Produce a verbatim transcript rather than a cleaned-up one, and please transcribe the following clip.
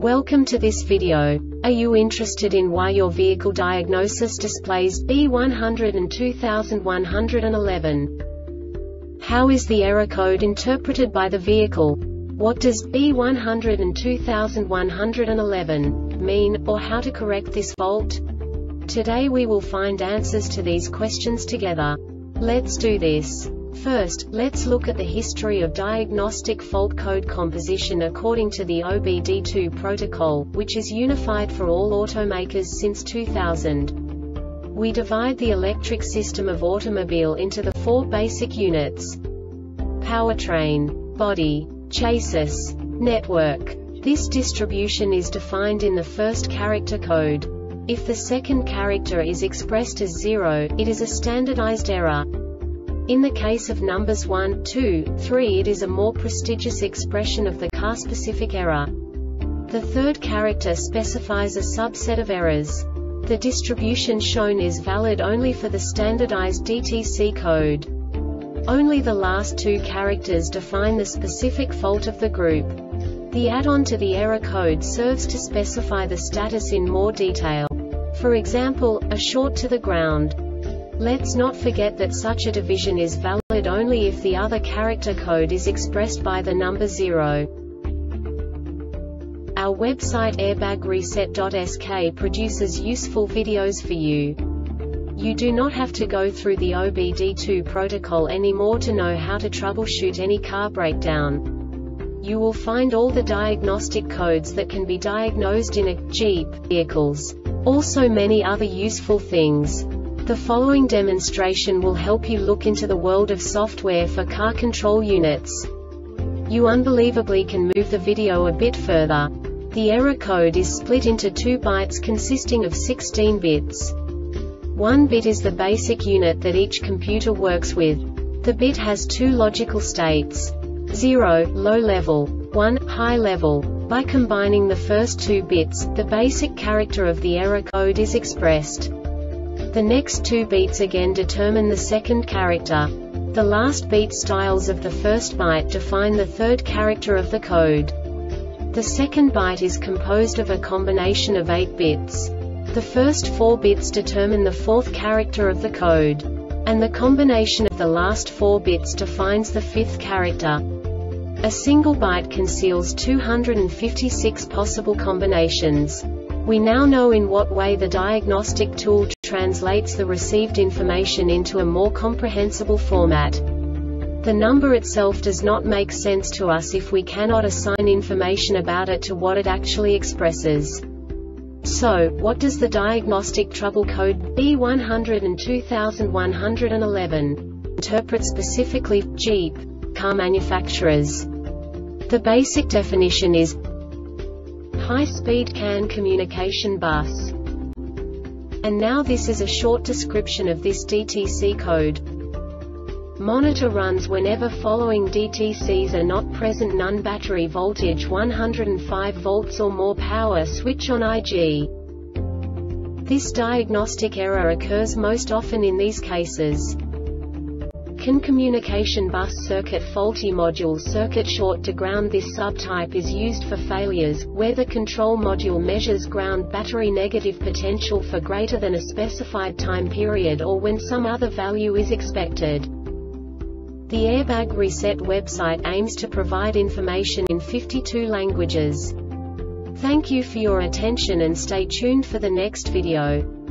Welcome to this video. Are you interested in why your vehicle diagnosis displays B one hundred two one one? How is the error code interpreted by the vehicle? What does B one hundred two one one mean, or how to correct this fault? Today we will find answers to these questions together. Let's do this. First, let's look at the history of diagnostic fault code composition according to the O B D two protocol, which is unified for all automakers since two thousand. We divide the electric system of automobile into the four basic units: powertrain, body, chassis, network. This distribution is defined in the first character code. If the second character is expressed as zero, it is a standardized error. In the case of numbers one, two, three, it is a more prestigious expression of the car-specific error. The third character specifies a subset of errors. The distribution shown is valid only for the standardized D T C code. Only the last two characters define the specific fault of the group. The add-on to the error code serves to specify the status in more detail. For example, a short to the ground. Let's not forget that such a division is valid only if the other character code is expressed by the number zero. Our website airbag reset dot S K produces useful videos for you. You do not have to go through the O B D two protocol anymore to know how to troubleshoot any car breakdown. You will find all the diagnostic codes that can be diagnosed in a Jeep vehicles. Also many other useful things. The following demonstration will help you look into the world of software for car control units. You unbelievably can move the video a bit further. The error code is split into two bytes consisting of sixteen bits. One bit is the basic unit that each computer works with. The bit has two logical states: zero, low level, one, high level. By combining the first two bits, the basic character of the error code is expressed. The next two beats again determine the second character. The last beat styles of the first byte define the third character of the code. The second byte is composed of a combination of eight bits. The first four bits determine the fourth character of the code. And the combination of the last four bits defines the fifth character. A single byte conceals two hundred fifty-six possible combinations. We now know in what way the diagnostic tool translates the received information into a more comprehensible format. The number itself does not make sense to us if we cannot assign information about it to what it actually expresses. So, what does the diagnostic trouble code B one hundred two one one interpret specifically for Jeep car manufacturers? The basic definition is high-speed C A N communication bus. And now this is a short description of this D T C code. Monitor runs whenever following D T Cs are not present: none, battery voltage one hundred five volts or more, power switch on I G. This diagnostic error occurs most often in these cases: C A N communication bus circuit faulty, module circuit short to ground. This subtype is used for failures where the control module measures ground battery negative potential for greater than a specified time period, or when some other value is expected. The Airbag Reset website aims to provide information in fifty-two languages. Thank you for your attention and stay tuned for the next video.